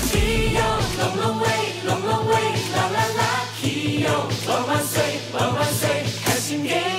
喜哟，Long Long Way，Long Long Way，啦啦啦，喜哟，万万岁，万万岁，开心年。